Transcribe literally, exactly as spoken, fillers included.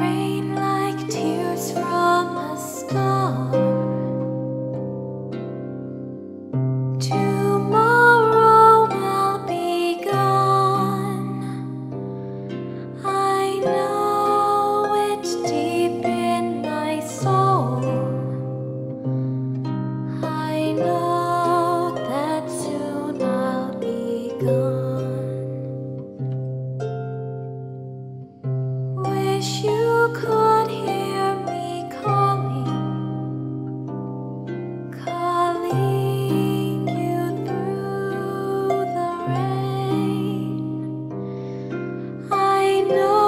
rain like tears from a star. Tomorrow I'll be gone. I know it deep in my soul. I know that soon I'll be gone. Wish you could hear me calling, calling you through the rain. I know